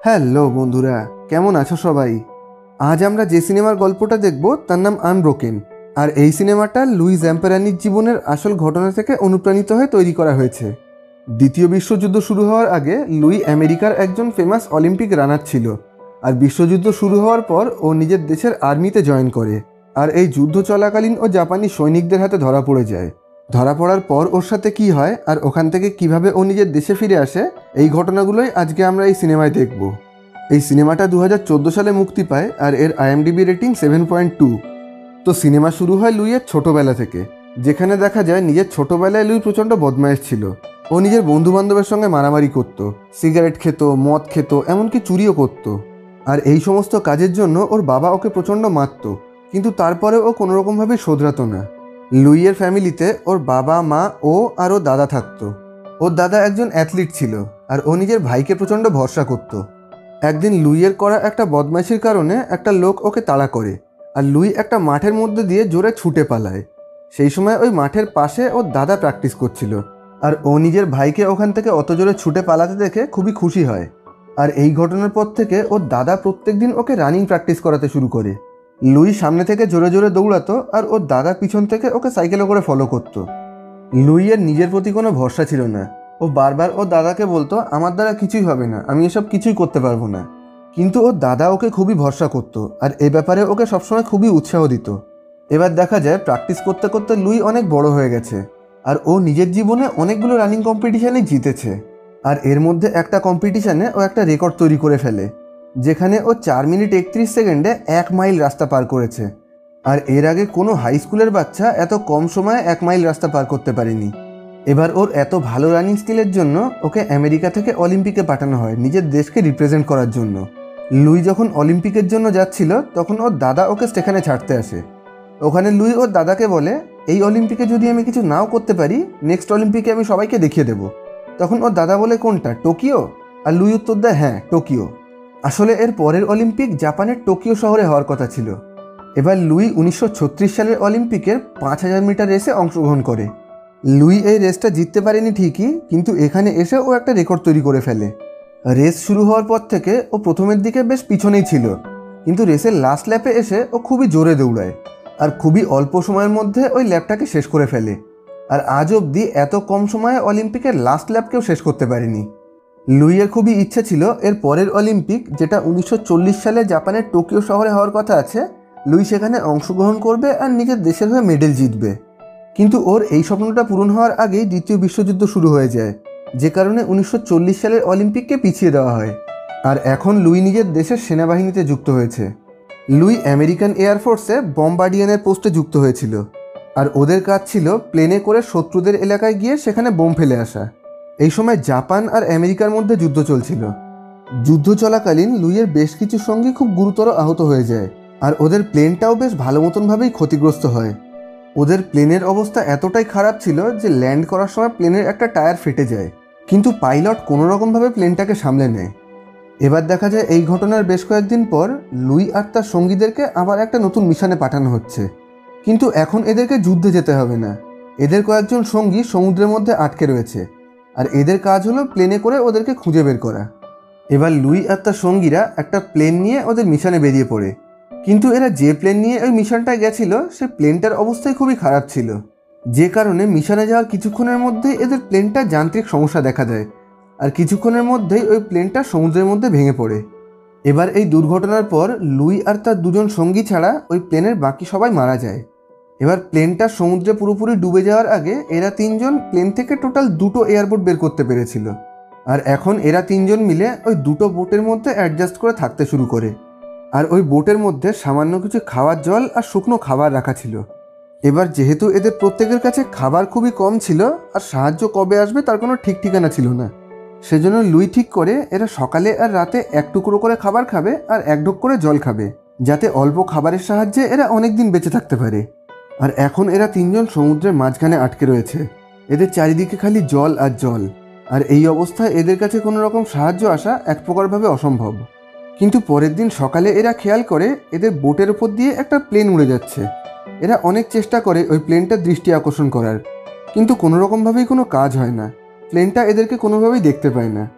Hello বন্ধুরা, কেমন আছো সবাই? আজ আমরা যে সিনেমার গল্পটা দেখব তার নাম আনব্রোকেন। আর এই সিনেমাটা লুই জ্যাম্পেরানির জীবনের আসল ঘটনা থেকে অনুপ্রাণিত হয়ে তৈরি করা হয়েছে। দ্বিতীয় বিশ্বযুদ্ধ শুরু হওয়ার আগে লুই আমেরিকার একজন ফেমাস অলিম্পিক রানার ছিল। আর বিশ্বযুদ্ধ শুরু হওয়ার পর ও নিজের দেশের আর্মিতে জয়েন করে। আর এই যুদ্ধ চলাকালীন ও জাপানি সৈনিকদের হাতে ধরা পড়ে যায়। ধরা পড়ার পর ওর সাথে কি হয় আর ওখান থেকে কিভাবে ও নিজের দেশে ফিরে আসে, এই ঘটনাগুলোই আজকে আমরা এই সিনেমায় দেখব। এই সিনেমাটা 2014 সালে মুক্তি পায় আর এর IMDb রেটিং 7.2। তো সিনেমা শুরু হয় লুইয়ের ছোটোবেলা থেকে, যেখানে দেখা যায় নিজের ছোটোবেলায় লুই প্রচণ্ড বদমাইশ ছিল। ও নিজের বন্ধুবান্ধবের সঙ্গে মারামারি করত, সিগারেট খেত, মদ খেত, এমনকি চুরিও করত। আর এই সমস্ত কাজের জন্য ওর বাবা ওকে প্রচণ্ড মারত, কিন্তু তারপরে ও কোনোরকমভাবেই শোধরাতো না। লুইয়ের ফ্যামিলিতে ওর বাবা, মা, ও আর ওর দাদা থাকতো। ওর দাদা একজন অ্যাথলিট ছিল আর ও নিজের ভাইকে প্রচণ্ড ভরসা করত। একদিন লুইয়ের করা একটা বদমাইশির কারণে একটা লোক ওকে তাড়া করে আর লুই একটা মাঠের মধ্যে দিয়ে জোরে ছুটে পালায়। সেই সময় ওই মাঠের পাশে ওর দাদা প্র্যাকটিস করছিল আর ও নিজের ভাইকে ওখান থেকে অত জোরে ছুটে পালাতে দেখে খুবই খুশি হয়। আর এই ঘটনার পর থেকে ওর দাদা প্রত্যেকদিন ওকে রানিং প্র্যাকটিস করাতে শুরু করে। লুই সামনে থেকে জোরে জোরে দৌড়াতো আর ওর দাদা পিছন থেকে ওকে সাইকেলে করে ফলো করতো। লুইয়ের নিজের প্রতি কোনো ভরসা ছিল না। ও বারবার ওর দাদাকে বলতো, আমার দ্বারা কিছুই হবে না, আমি এসব কিছুই করতে পারবো না। কিন্তু ওর দাদা ওকে খুবই ভরসা করতো আর এ ব্যাপারে ওকে সবসময় খুবই উৎসাহ দিত। এবার দেখা যায় প্র্যাকটিস করতে করতে লুই অনেক বড় হয়ে গেছে আর ও নিজের জীবনে অনেকগুলো রানিং কম্পিটিশানে জিতেছে। আর এর মধ্যে একটা কম্পিটিশানে ও একটা রেকর্ড তৈরি করে ফেলে, যেখানে ও 4 মিনিট 31 সেকেন্ডে 1 মাইল রাস্তা পার করেছে। আর এর আগে কোনো হাই স্কুলের বাচ্চা এত কম সময়ে 1 মাইল রাস্তা পার করতে পারেনি। এবার ওর এত ভালো রানিং স্কিলের জন্য ওকে আমেরিকা থেকে অলিম্পিকে পাঠানো হয় নিজের দেশকে রিপ্রেজেন্ট করার জন্য। লুই যখন অলিম্পিকের জন্য যাচ্ছিল তখন ওর দাদা ওকে সেখানে ছাড়তে আসে। ওখানে লুই ওর দাদাকে বলে, এই অলিম্পিকে যদি আমি কিছু নাও করতে পারি, নেক্সট অলিম্পিকে আমি সবাইকে দেখিয়ে দেব। তখন ওর দাদা বলে, কোনটা, টোকিও? আর লুই উত্তর দেয়, হ্যাঁ, টোকিও। আসলে এর পরের অলিম্পিক জাপানের টোকিও শহরে হওয়ার কথা ছিল। এবার লুই 1936 সালের অলিম্পিকের 5000 মিটার রেসে অংশগ্রহণ করে। লুই এই রেসটা জিততে পারেনি ঠিকই, কিন্তু এখানে এসে ও একটা রেকর্ড তৈরি করে ফেলে। রেস শুরু হওয়ার পর থেকে ও প্রথমের দিকে বেশ পিছনেই ছিল, কিন্তু রেসের লাস্ট ল্যাপে এসে ও খুবই জোরে দৌড়ায় আর খুবই অল্প সময়ের মধ্যে ওই ল্যাপটাকে শেষ করে ফেলে। আর আজ অবধি এত কম সময়ে অলিম্পিকের লাস্ট ল্যাপকেও শেষ করতে পারেনি। লুইয়ের খুবই ইচ্ছে ছিল এর পরের অলিম্পিক, যেটা 1940 সালে জাপানের টোকিও শহরে হওয়ার কথা আছে, লুই সেখানে অংশগ্রহণ করবে আর নিজের দেশের হয়ে মেডেল জিতবে। কিন্তু ওর এই স্বপ্নটা পূরণ হওয়ার আগেই দ্বিতীয় বিশ্বযুদ্ধ শুরু হয়ে যায়, যে কারণে 1940 সালের অলিম্পিককে পিছিয়ে দেওয়া হয়। আর এখন লুই নিজের দেশের সেনাবাহিনীতে যুক্ত হয়েছে। লুই আমেরিকান এয়ারফোর্সে বম্বার্ডিয়ানের পোস্টে যুক্ত হয়েছিল আর ওদের কাজ ছিল প্লেনে করে শত্রুদের এলাকায় গিয়ে সেখানে বোম ফেলে আসা। এই সময় জাপান আর আমেরিকার মধ্যে যুদ্ধ চলছিল। যুদ্ধ চলাকালীন লুইয়ের বেশ কিছু সঙ্গী খুব গুরুতর আহত হয়ে যায় আর ওদের প্লেনটাও বেশ ভালো মতনভাবেই ক্ষতিগ্রস্ত হয়। ওদের প্লেনের অবস্থা এতটাই খারাপ ছিল যে ল্যান্ড করার সময় প্লেনের একটা টায়ার ফেটে যায়, কিন্তু পাইলট কোনোরকমভাবে প্লেনটাকে সামলে নেয়। এবার দেখা যায় এই ঘটনার বেশ কয়েকদিন পর লুই আর তার সঙ্গীদেরকে আবার একটা নতুন মিশনে পাঠানো হচ্ছে। কিন্তু এখন এদেরকে যুদ্ধে যেতে হবে না, এদের কয়েকজন সঙ্গী সমুদ্রের মধ্যে আটকে রয়েছে আর এদের কাজ হলো প্লেনে করে ওদেরকে খুঁজে বের করা। এবার লুই আর তার সঙ্গীরা একটা প্লেন নিয়ে ওদের মিশনে বেরিয়ে পড়ে, কিন্তু এরা যে প্লেন নিয়ে ওই মিশনটায় গেছিল সে প্লেনটার অবস্থাই খুবই খারাপ ছিল, যে কারণে মিশনে যাওয়ার কিছুক্ষণের মধ্যেই এদের প্লেনটা যান্ত্রিক সমস্যা দেখা দেয় আর কিছুক্ষণের মধ্যেই ওই প্লেনটা সমুদ্রের মধ্যে ভেঙে পড়ে। এবার এই দুর্ঘটনার পর লুই আর তার দুজন সঙ্গী ছাড়া ওই প্লেনের বাকি সবাই মারা যায়। এবার প্লেনটা সমুদ্রে পুরোপুরি ডুবে যাওয়ার আগে এরা তিনজন প্লেন থেকে টোটাল 2টো এয়ারবোট বের করতে পেরেছিল। আর এখন এরা তিনজন মিলে ওই 2টো বোটের মধ্যে অ্যাডজাস্ট করে থাকতে শুরু করে। আর ওই বোটের মধ্যে সামান্য কিছু খাওয়ার জল আর শুকনো খাবার রাখা ছিল। এবার যেহেতু এদের প্রত্যেকের কাছে খাবার খুবই কম ছিল আর সাহায্য কবে আসবে তার কোনো ঠিক ঠিকানা ছিল না, সেজন্য লুই ঠিক করে এরা সকালে আর রাতে 1 টুকরো করে খাবার খাবে আর 1 ঢোক করে জল খাবে, যাতে অল্প খাবারের সাহায্যে এরা অনেক দিন বেঁচে থাকতে পারে। আর এখন এরা তিনজন সমুদ্রের মাঝখানে আটকে রয়েছে, এদের চারিদিকে খালি জল আর জল। আর এই অবস্থায় এদের কাছে কোনো রকম সাহায্য আসা এক প্রকারভাবে অসম্ভব। কিন্তু পরের দিন সকালে এরা খেয়াল করে এদের বোটের ওপর দিয়ে একটা প্লেন উড়ে যাচ্ছে। এরা অনেক চেষ্টা করে ওই প্লেনটার দৃষ্টি আকর্ষণ করার, কিন্তু কোনো রকমভাবেই কোনো কাজ হয় না। প্লেনটা এদেরকে কোনোভাবেই দেখতে পায় না।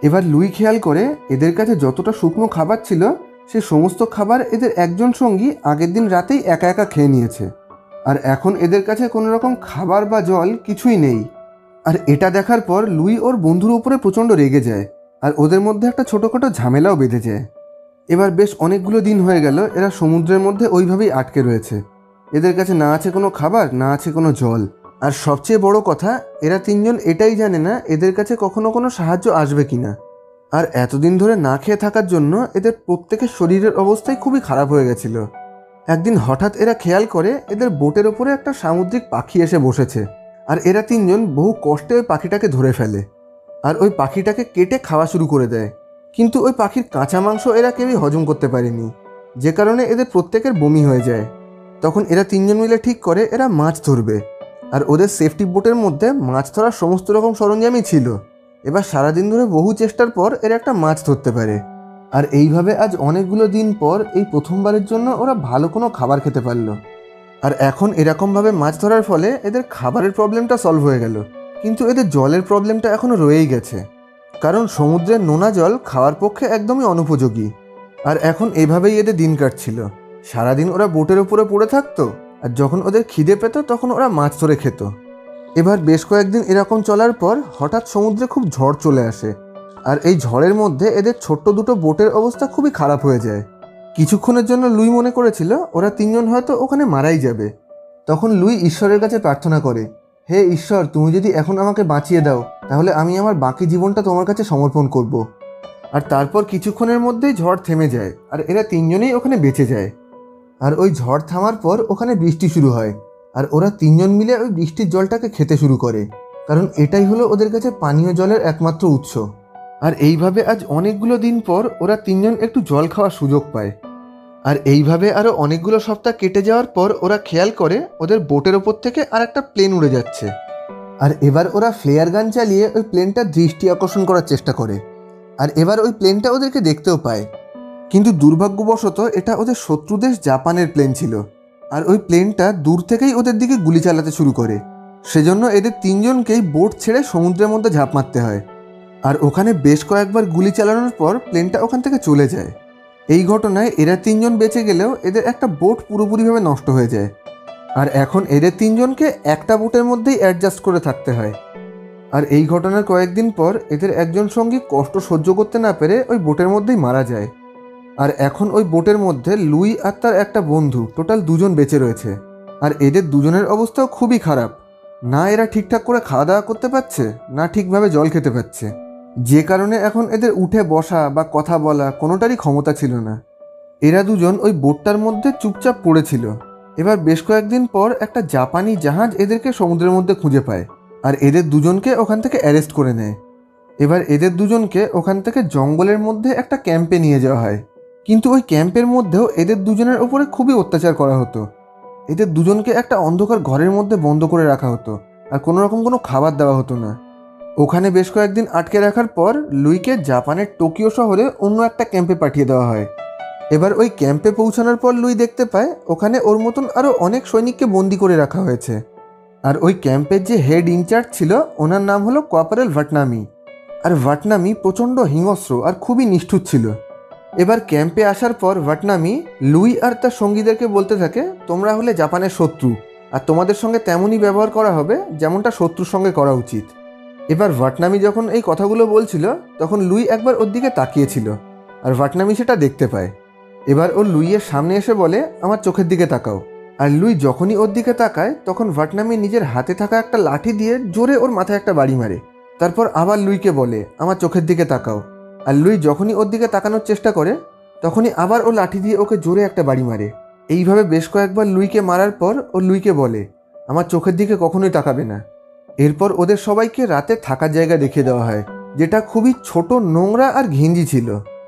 এবার লুই খেয়াল করে এদের কাছে যতটা শুকনো খাবার ছিল সে সমস্ত খাবার এদের একজন সঙ্গী আগের দিন রাতেই একা একা খেয়ে নিয়েছে, আর এখন এদের কাছে কোনো রকম খাবার বা জল কিছুই নেই। আর এটা দেখার পর লুই ওর বন্ধুর উপরে প্রচণ্ড রেগে যায়, আর ওদের মধ্যে একটা ছোটোখাটো ঝামেলাও বেঁধে যায়। এবার বেশ অনেকগুলো দিন হয়ে গেল এরা সমুদ্রের মধ্যে ওইভাবেই আটকে রয়েছে। এদের কাছে না আছে কোনো খাবার, না আছে কোনো জল, আর সবচেয়ে বড় কথা এরা তিনজন এটাই জানে না এদের কাছে কখনো কোনো সাহায্য আসবে কিনা। আর এতদিন ধরে না খেয়ে থাকার জন্য এদের প্রত্যেকের শরীরের অবস্থাই খুবই খারাপ হয়ে গেছিল। একদিন হঠাৎ এরা খেয়াল করে এদের বোটের ওপরে একটা সামুদ্রিক পাখি এসে বসেছে, আর এরা তিনজন বহু কষ্টে ওই পাখিটাকে ধরে ফেলে আর ওই পাখিটাকে কেটে খাওয়া শুরু করে দেয়। কিন্তু ওই পাখির কাঁচা মাংস এরা কেউই হজম করতে পারেনি, যে কারণে এদের প্রত্যেকের বমি হয়ে যায়। তখন এরা তিনজন মিলে ঠিক করে এরা মাছ ধরবে, আর ওদের সেফটি বোটের মধ্যে মাছ ধরার সমস্ত রকম সরঞ্জামই ছিল। এবার সারাদিন ধরে বহু চেষ্টার পর এরা একটা মাছ ধরতে পারে, আর এইভাবে আজ অনেকগুলো দিন পর এই প্রথমবারের জন্য ওরা ভালো কোনো খাবার খেতে পারল। আর এখন এরকমভাবে মাছ ধরার ফলে এদের খাবারের প্রবলেমটা সলভ হয়ে গেল, কিন্তু এদের জলের প্রবলেমটা এখনও রয়েই গেছে, কারণ সমুদ্রের নোনা জল খাওয়ার পক্ষে একদমই অনুপযোগী। আর এখন এভাবেই এদের দিন কাটছিল। সারাদিন ওরা বোটের উপরে পড়ে থাকতো, আর যখন ওদের খিদে পেত তখন ওরা মাছ ধরে খেত। এবার বেশ কয়েকদিন এরকম চলার পর হঠাৎ সমুদ্রে খুব ঝড় চলে আসে, আর এই ঝড়ের মধ্যে এদের ছোট্ট দুটো বোটের অবস্থা খুবই খারাপ হয়ে যায়। কিছুক্ষণের জন্য লুই মনে করেছিল ওরা তিনজন হয়তো ওখানে মারাই যাবে। তখন লুই ঈশ্বরের কাছে প্রার্থনা করে, হে ঈশ্বর, তুমি যদি এখন আমাকে বাঁচিয়ে দাও তাহলে আমি আমার বাকি জীবনটা তোমার কাছে সমর্পণ করব। আর তারপর কিছুক্ষণের মধ্যেই ঝড় থেমে যায়, আর এরা তিনজনেই ওখানে বেঁচে যায়। আর ওই ঝড় থামার পর ওখানে বৃষ্টি শুরু হয়, আর ওরা তিনজন মিলে ওই বৃষ্টির জলটাকে খেতে শুরু করে, কারণ এটাই হলো ওদের কাছে পানীয় জলের একমাত্র উৎস। আর এইভাবে আজ অনেকগুলো দিন পর ওরা তিনজন একটু জল খাওয়ার সুযোগ পায়। আর এইভাবে আরও অনেকগুলো সপ্তাহ কেটে যাওয়ার পর ওরা খেয়াল করে ওদের বোটের ওপর থেকে আর একটা প্লেন উড়ে যাচ্ছে। আর এবার ওরা ফ্লেয়ার গান চালিয়ে ওই প্লেনটার দৃষ্টি আকর্ষণ করার চেষ্টা করে, আর এবার ওই প্লেনটা ওদেরকে দেখতেও পায়। কিন্তু দুর্ভাগ্যবশত এটা ওদের শত্রু দেশ জাপানের প্লেন ছিল, আর ওই প্লেনটা দূর থেকেই ওদের দিকে গুলি চালাতে শুরু করে। সেজন্য এদের তিনজনকেই বোট ছেড়ে সমুদ্রের মধ্যে ঝাঁপ মারতে হয়, আর ওখানে বেশ কয়েকবার গুলি চালানোর পর প্লেনটা ওখান থেকে চলে যায়। এই ঘটনায় এরা তিনজন বেঁচে গেলেও এদের একটা বোট পুরোপুরিভাবে নষ্ট হয়ে যায়, আর এখন এদের তিনজনকে একটা বোটের মধ্যেই অ্যাডজাস্ট করে থাকতে হয়। আর এই ঘটনার কয়েকদিন পর এদের একজন সঙ্গী কষ্ট সহ্য করতে না পেরে ওই বোটের মধ্যেই মারা যায়। আর এখন ওই বোটের মধ্যে লুই আর তার একটা বন্ধু, টোটাল দুজন বেঁচে রয়েছে। আর এদের দুজনের অবস্থাও খুবই খারাপ, না এরা ঠিকঠাক করে খাওয়া দাওয়া করতে পারছে, না ঠিকভাবে জল খেতে পারছে, যে কারণে এখন এদের উঠে বসা বা কথা বলা কোনোটারই ক্ষমতা ছিল না। এরা দুজন ওই বোটটার মধ্যে চুপচাপ পড়েছিল। এবার বেশ কয়েকদিন পর একটা জাপানি জাহাজ এদেরকে সমুদ্রের মধ্যে খুঁজে পায়, আর এদের দুজনকে ওখান থেকে অ্যারেস্ট করে নেয়। এবার এদের দুজনকে ওখান থেকে জঙ্গলের মধ্যে একটা ক্যাম্পে নিয়ে যাওয়া হয়, কিন্তু ওই ক্যাম্পের মধ্যেও এদের দুজনের ওপরে খুবই অত্যাচার করা হতো। এদের দুজনকে একটা অন্ধকার ঘরের মধ্যে বন্ধ করে রাখা হতো, আর কোনো রকম কোনো খাবার দেওয়া হতো না। ওখানে বেশ কয়েকদিন আটকে রাখার পর লুইকে জাপানের টোকিও শহরে অন্য একটা ক্যাম্পে পাঠিয়ে দেওয়া হয়। এবার ওই ক্যাম্পে পৌঁছানোর পর লুই দেখতে পায় ওখানে ওর মতন আরও অনেক সৈনিককে বন্দি করে রাখা হয়েছে। আর ওই ক্যাম্পের যে হেড ইনচার্জ ছিল ওনার নাম হলো কর্পোরাল ভাটনামি। আর ভাটনামি প্রচণ্ড হিংস্র আর খুবই নিষ্ঠুর ছিল। এবার ক্যাম্পে আসার পর ভাটনামি লুই আর তার সঙ্গীদেরকে বলতে থাকে, তোমরা হলে জাপানের শত্রু, আর তোমাদের সঙ্গে তেমনই ব্যবহার করা হবে যেমনটা শত্রুর সঙ্গে করা উচিত। এবার ভাটনামি যখন এই কথাগুলো বলছিল তখন লুই একবার ওর দিকে তাকিয়েছিল, আর ভাটনামি সেটা দেখতে পায়। এবার ও লুইয়ের সামনে এসে বলে, আমার চোখের দিকে তাকাও। আর লুই যখনই ওর দিকে তাকায় তখন ভাটনামি নিজের হাতে থাকা একটা লাঠি দিয়ে জোরে ওর মাথায় একটা বাড়ি মারে। তারপর আবার লুইকে বলে, আমার চোখের দিকে তাকাও। আর লুই যখনই ওর দিকে তাকানোর চেষ্টা করে তখনই আবার ও লাঠি দিয়ে ওকে জোরে একটা বাড়ি মারে। এইভাবে বেশ কয়েকবার লুইকে মারার পর ও লুইকে বলে, আমার চোখের দিকে কখনোই তাকাবে না। এরপর ওদের সবাইকে রাতে থাকার জায়গা দেখিয়ে দেওয়া হয়, যেটা খুবই ছোট, নোংরা আর ঘিঞ্জি ছিল।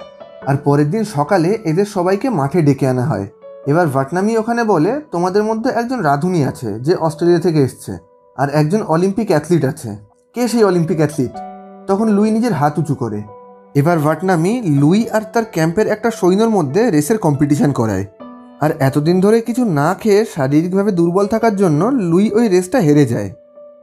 আর পরের দিন সকালে এদের সবাইকে মাঠে ডেকে আনা হয়। এবার ভাটনামি ওখানে বলে, তোমাদের মধ্যে একজন রাঁধুনি আছে যে অস্ট্রেলিয়া থেকে এসছে, আর একজন অলিম্পিক অ্যাথলিট আছে। কে সেই অলিম্পিক অ্যাথলিট? তখন লুই নিজের হাত উঁচু করে। এবার ভাটনামি লুই আর তার ক্যাম্পের একটা সৈন্যর মধ্যে রেসের কম্পিটিশান করায়। আর এতদিন ধরে কিছু না খেয়ে শারীরিকভাবে দুর্বল থাকার জন্য লুই ওই রেসটা হেরে যায়।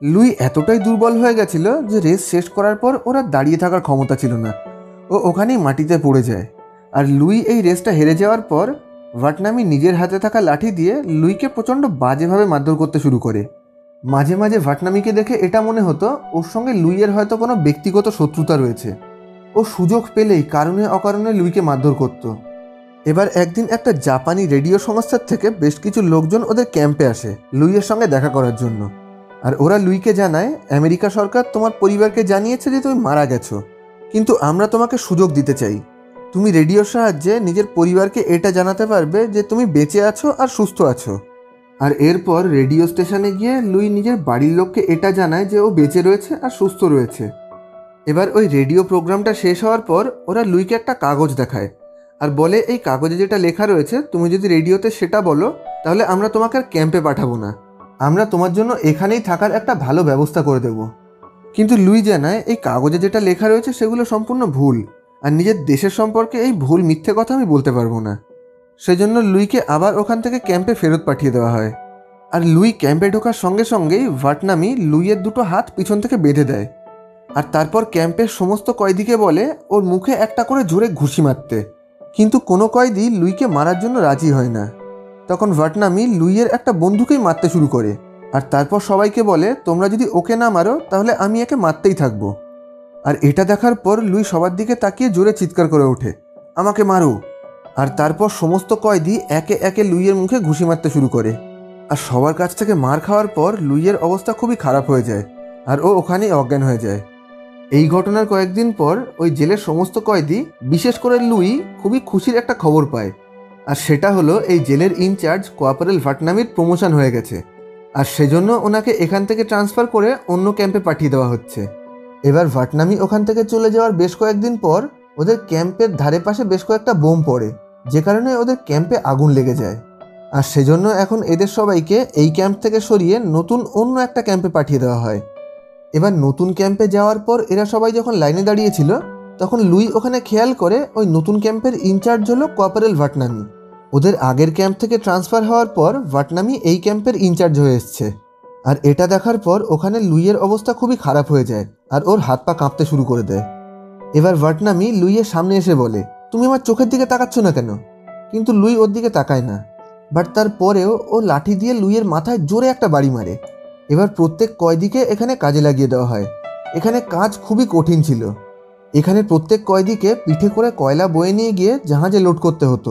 লুই এতটাই দুর্বল হয়ে গেছিল যে রেস শেষ করার পর ওরা দাঁড়িয়ে থাকার ক্ষমতা ছিল না, ও ওখানেই মাটিতে পড়ে যায়। আর লুই এই রেসটা হেরে যাওয়ার পর ভাটনামি নিজের হাতে থাকা লাঠি দিয়ে লুইকে প্রচণ্ড বাজেভাবে মারধর করতে শুরু করে। মাঝে মাঝে ভাটনামিকে দেখে এটা মনে হতো ওর সঙ্গে লুইয়ের হয়তো কোনো ব্যক্তিগত শত্রুতা রয়েছে। ও সুযোগ পেলেই কারণে অকারণে লুইকে মারধর করত। এবার একদিন একটা জাপানি রেডিও সংস্থার থেকে বেশ কিছু লোকজন ওদের ক্যাম্পে আসে লুইয়ের সঙ্গে দেখা করার জন্য। আর ওরা লুইকে জানায়, আমেরিকা সরকার তোমার পরিবারকে জানিয়েছে যে তুমি মারা গেছো, কিন্তু আমরা তোমাকে সুযোগ দিতে চাই। তুমি রেডিওর সাহায্যে নিজের পরিবারকে এটা জানাতে পারবে যে তুমি বেঁচে আছো আর সুস্থ আছো। আর এরপর রেডিও স্টেশনে গিয়ে লুই নিজের বাড়ির লোককে এটা জানায় যে ও বেঁচে রয়েছে আর সুস্থ রয়েছে। এবার ওই রেডিও প্রোগ্রামটা শেষ হওয়ার পর ওরা লুইকে একটা কাগজ দেখায় আর বলে, এই কাগজে যেটা লেখা রয়েছে তুমি যদি রেডিওতে সেটা বলো তাহলে আমরা তোমাকে আর ক্যাম্পে পাঠাবো না, আমরা তোমার জন্য এখানেই থাকার একটা ভালো ব্যবস্থা করে দেব। কিন্তু লুই জানায় এই কাগজে যেটা লেখা রয়েছে সেগুলো সম্পূর্ণ ভুল, আর নিজের দেশের সম্পর্কে এই ভুল মিথ্যে কথা আমি বলতে পারবো না। সেজন্য লুইকে আবার ওখান থেকে ক্যাম্পে ফেরত পাঠিয়ে দেওয়া হয়। আর লুই ক্যাম্পে ঢোকার সঙ্গে সঙ্গেই ভাটনামি লুইয়ের দুটো হাত পিছন থেকে বেঁধে দেয়। আর তারপর ক্যাম্পের সমস্ত কয়েদিকে বলে ওর মুখে একটা করে জোরে ঘুষি মারতে, কিন্তু কোনো কয়েদি লুইকে মারার জন্য রাজি হয় না। তখন ভাটনামি লুইয়ের একটা বন্ধুকেই মারতে শুরু করে, আর তারপর সবাইকে বলে তোমরা যদি ওকে না মারো তাহলে আমি একে মারতেই থাকবো। আর এটা দেখার পর লুই সবার দিকে তাকিয়ে জোরে চিৎকার করে ওঠে, আমাকে মারো। আর তারপর সমস্ত কয়েদি একে একে লুইয়ের মুখে ঘুষি মারতে শুরু করে। আর সবার কাছ থেকে মার খাওয়ার পর লুইয়ের অবস্থা খুবই খারাপ হয়ে যায় আর ও ওখানেই অজ্ঞান হয়ে যায়। এই ঘটনার কয়েকদিন পর ওই জেলের সমস্ত কয়েদি, বিশেষ করে লুই, খুবই খুশির একটা খবর পায়। আর সেটা হলো এই জেলের ইনচার্জ কোয়াপরেল ভাটনামির প্রমোশন হয়ে গেছে, আর সেজন্য ওনাকে এখান থেকে ট্রান্সফার করে অন্য ক্যাম্পে পাঠিয়ে দেওয়া হচ্ছে। এবার ভাটনামি ওখান থেকে চলে যাওয়ার বেশ কয়েকদিন পর ওদের ক্যাম্পের ধারে পাশে বেশ কয়েকটা বোম পড়ে, যে কারণে ওদের ক্যাম্পে আগুন লেগে যায়। আর সেজন্য এখন এদের সবাইকে এই ক্যাম্প থেকে সরিয়ে নতুন অন্য একটা ক্যাম্পে পাঠিয়ে দেওয়া হয়। এবার নতুন ক্যাম্পে যাওয়ার পর এরা সবাই যখন লাইনে দাঁড়িয়েছিল তখন লুই ওখানে খেয়াল করে ওই নতুন ক্যাম্পের ইনচার্জ হলো কোয়াপরেল ভাটনামি। ওদের আগের ক্যাম্প থেকে ট্রান্সফার হওয়ার পর ভাটনামি এই ক্যাম্পের ইনচার্জ হয়ে এসছে। আর এটা দেখার পর ওখানে লুইয়ের অবস্থা খুবই খারাপ হয়ে যায় আর ওর হাত পা কাঁপতে শুরু করে দেয়। এবার ভাটনামি লুইয়ের সামনে এসে বলে, তুমি আমার চোখের দিকে তাকাচ্ছ না কেন? কিন্তু লুই ওর দিকে তাকায় না, বাট তারপরেও ও লাঠি দিয়ে লুইয়ের মাথায় জোরে একটা বাড়ি মারে। এবার প্রত্যেক কয়েদিকে এখানে কাজে লাগিয়ে দেওয়া হয়। এখানে কাজ খুবই কঠিন ছিল। এখানে প্রত্যেক কয়েদিকে পিঠে করে কয়লা বয়ে নিয়ে গিয়ে জাহাজে লোড করতে হতো।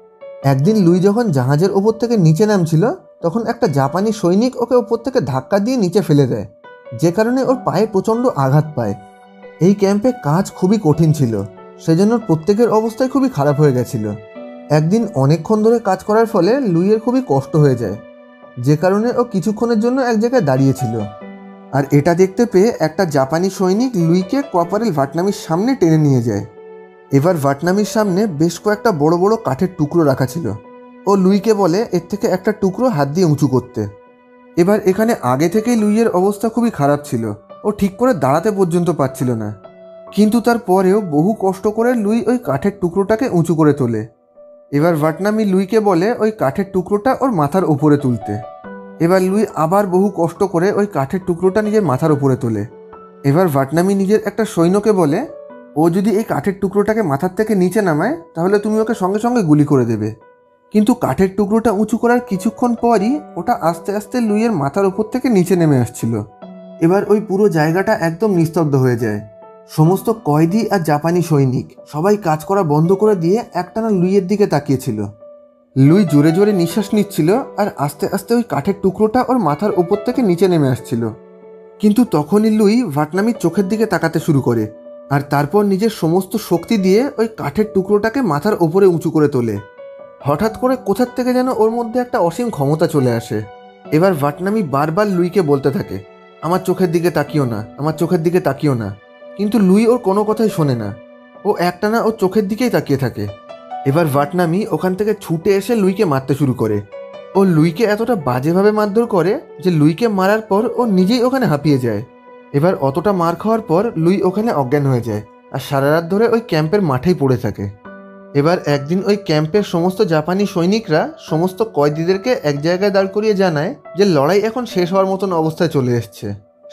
একদিন লুই যখন জাহাজের ওপর থেকে নিচে নামছিল তখন একটা জাপানি সৈনিক ওকে ওপর থেকে ধাক্কা দিয়ে নিচে ফেলে দেয়, যে কারণে ওর পায়ে প্রচণ্ড আঘাত পায়। এই ক্যাম্পে কাজ খুবই কঠিন ছিল, সেজন্য প্রত্যেকের অবস্থায় খুবই খারাপ হয়ে গেছিল। একদিন অনেকক্ষণ ধরে কাজ করার ফলে লুইয়ের খুবই কষ্ট হয়ে যায়, যে কারণে ও কিছুক্ষণের জন্য এক জায়গায় দাঁড়িয়েছিল। আর এটা দেখতে পেয়ে একটা জাপানি সৈনিক লুইকে কোয়াপরেল ভাটনামির সামনে টেনে নিয়ে যায়। এবার ভাটনামির সামনে বেশ কয়েকটা বড় বড় কাঠের টুকরো রাখা ছিল। ও লুইকে বলে এর থেকে একটা টুকরো হাত দিয়ে উঁচু করতে। এবার এখানে আগে থেকেই লুইয়ের অবস্থা খুবই খারাপ ছিল, ও ঠিক করে দাঁড়াতে পর্যন্ত পারছিল না। কিন্তু তারপরেও বহু কষ্ট করে লুই ওই কাঠের টুকরোটাকে উঁচু করে তোলে। এবার ভাটনামি লুইকে বলে ওই কাঠের টুকরোটা ওর মাথার উপরে তুলতে। এবার লুই আবার বহু কষ্ট করে ওই কাঠের টুকরোটা নিজের মাথার উপরে তোলে। এবার ভাটনামি নিজের একটা সৈন্যকে বলে ও যদি এই কাঠের টুকরোটাকে মাথার থেকে নিচে নামায় তাহলে তুমি ওকে সঙ্গে সঙ্গে গুলি করে দেবে। কিন্তু কাঠের টুকরোটা উঁচু করার কিছুক্ষণ পরই ওটা আস্তে আস্তে লুইয়ের মাথার উপর থেকে নিচে নেমে আসছিল। এবার ওই পুরো জায়গাটা একদম নিস্তব্ধ হয়ে যায়। সমস্ত কয়েদি আর জাপানি সৈনিক সবাই কাজ করা বন্ধ করে দিয়ে একটানা লুইয়ের দিকে তাকিয়েছিল। লুই জোরে জোরে নিঃশ্বাস নিচ্ছিল আর আস্তে আস্তে ওই কাঠের টুকরোটা ওর মাথার উপর থেকে নিচে নেমে আসছিল। কিন্তু তখনই লুই ভাটনামির চোখের দিকে তাকাতে শুরু করে আর তারপর নিজের সমস্ত শক্তি দিয়ে ওই কাঠের টুকরোটাকে মাথার ওপরে উঁচু করে তোলে। হঠাৎ করে কোথার থেকে যেন ওর মধ্যে একটা অসীম ক্ষমতা চলে আসে। এবার ভাটনামি বারবার লুইকে বলতে থাকে, আমার চোখের দিকে তাকিও না, আমার চোখের দিকে তাকিও না। কিন্তু লুই ওর কোনো কথাই শোনে না, ও একটানা ওর চোখের দিকেই তাকিয়ে থাকে। এবার ভাটনামি ওখান থেকে ছুটে এসে লুইকে মারতে শুরু করে। ও লুইকে এতটা বাজেভাবে মারধর করে যে লুইকে মারার পর ও নিজেই ওখানে হাঁপিয়ে যায়। এবার অতটা মার খাওয়ার পর লুই ওখানে অজ্ঞান হয়ে যায় আর সারা রাত ধরে ওই ক্যাম্পের মাঠেই পড়ে থাকে। এবার একদিন ওই ক্যাম্পের সমস্ত জাপানি সৈনিকরা সমস্ত কয়েদিদেরকে এক জায়গায় দাঁড় করিয়ে জানায় যে লড়াই এখন শেষ হওয়ার মতন অবস্থায় চলে এসছে।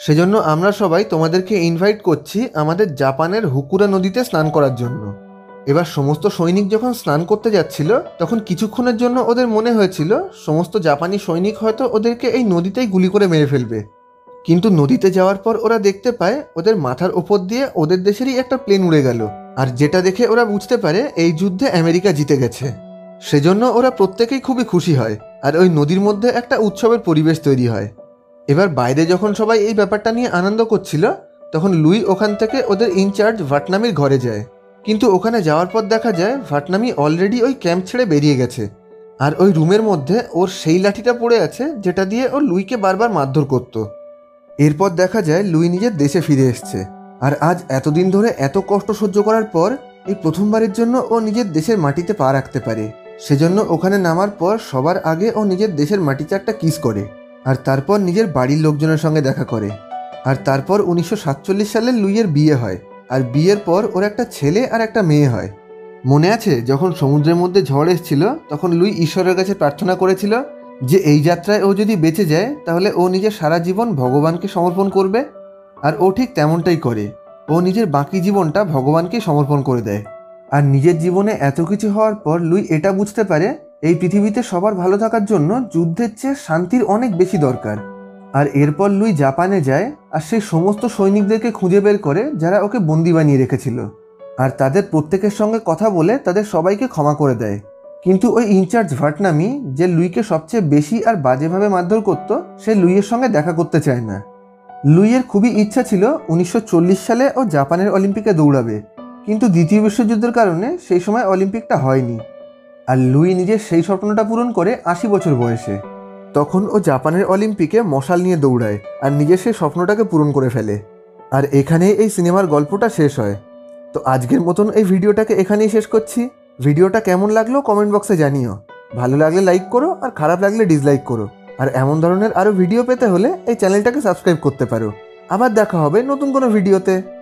সেজন্য আমরা সবাই তোমাদেরকে ইনভাইট করছি আমাদের জাপানের হুকুরা নদীতে স্নান করার জন্য। এবার সমস্ত সৈনিক যখন স্নান করতে যাচ্ছিল তখন কিছুক্ষণের জন্য ওদের মনে হয়েছিল সমস্ত জাপানি সৈনিক হয়তো ওদেরকে এই নদীতেই গুলি করে মেরে ফেলবে। কিন্তু নদীতে যাওয়ার পর ওরা দেখতে পায় ওদের মাথার ওপর দিয়ে ওদের দেশেরই একটা প্লেন উড়ে গেল, আর যেটা দেখে ওরা বুঝতে পারে এই যুদ্ধে আমেরিকা জিতে গেছে। সেজন্য ওরা প্রত্যেকেই খুবই খুশি হয়, আর ওই নদীর মধ্যে একটা উৎসবের পরিবেশ তৈরি হয়। এবার বাইরে যখন সবাই এই ব্যাপারটা নিয়ে আনন্দ করছিল তখন লুই ওখান থেকে ওদের ইনচার্জ ভাটনামির ঘরে যায়। কিন্তু ওখানে যাওয়ার পর দেখা যায় ভাটনামি অলরেডি ওই ক্যাম্প ছেড়ে বেরিয়ে গেছে, আর ওই রুমের মধ্যে ওর সেই লাঠিটা পড়ে আছে যেটা দিয়ে ও লুইকে বারবার মারধর করত। এরপর দেখা যায় লুই নিজের দেশে ফিরে এসছে, আর আজ এতদিন ধরে এত কষ্ট সহ্য করার পর এই প্রথমবারের জন্য ও নিজের দেশের মাটিতে পা রাখতে পারে। সেজন্য ওখানে নামার পর সবার আগে ও নিজের দেশের মাটিতে একটা কিস করে, আর তারপর নিজের বাড়ির লোকজনের সঙ্গে দেখা করে। আর তারপর 1947 সালে লুইয়ের বিয়ে হয়, আর বিয়ের পর ওর একটা ছেলে আর একটা মেয়ে হয়। মনে আছে যখন সমুদ্রের মধ্যে ঝড় এসেছিল তখন লুই ঈশ্বরের কাছে প্রার্থনা করেছিল যে এই যাত্রায় ও যদি বেঁচে যায় তাহলে ও নিজের সারা জীবন ভগবানকে সমর্পণ করবে। আর ও ঠিক তেমনটাই করে, ও নিজের বাকি জীবনটা ভগবানকে সমর্পণ করে দেয়। আর নিজের জীবনে এত কিছু হওয়ার পর লুই এটা বুঝতে পারে এই পৃথিবীতে সবার ভালো থাকার জন্য যুদ্ধের চেয়ে শান্তির অনেক বেশি দরকার। আর এরপর লুই জাপানে যায় আর সেই সমস্ত সৈনিকদেরকে খুঁজে বের করে যারা ওকে বন্দি বানিয়ে রেখেছিল, আর তাদের প্রত্যেকের সঙ্গে কথা বলে তাদের সবাইকে ক্ষমা করে দেয়। কিন্তু ওই ইনচার্জ ভাটনামি, যে লুইকে সবচেয়ে বেশি আর বাজেভাবে মারধর করত, সে লুইয়ের সঙ্গে দেখা করতে চায় না। লুইয়ের খুবই ইচ্ছা ছিল 1940 সালে ও জাপানের অলিম্পিকে দৌড়াবে, কিন্তু দ্বিতীয় বিশ্বযুদ্ধের কারণে সেই সময় অলিম্পিকটা হয়নি। আর লুই নিজের সেই স্বপ্নটা পূরণ করে 80 বছর বয়সে। তখন ও জাপানের অলিম্পিকে মশাল নিয়ে দৌড়ায় আর নিজের সেই স্বপ্নটাকে পূরণ করে ফেলে। আর এখানেই এই সিনেমার গল্পটা শেষ হয়। তো আজকের মতন এই ভিডিওটাকে এখানেই শেষ করছি। ভিডিওটা কেমন লাগলো কমেন্ট বক্সে জানিও। ভালো লাগলে লাইক করো, আর খারাপ লাগলে ডিসলাইক করো। আর এমন ধরনের আরও ভিডিও পেতে হলে এই চ্যানেলটাকে সাবস্ক্রাইব করতে পারো। আবার দেখা হবে নতুন কোনো ভিডিওতে।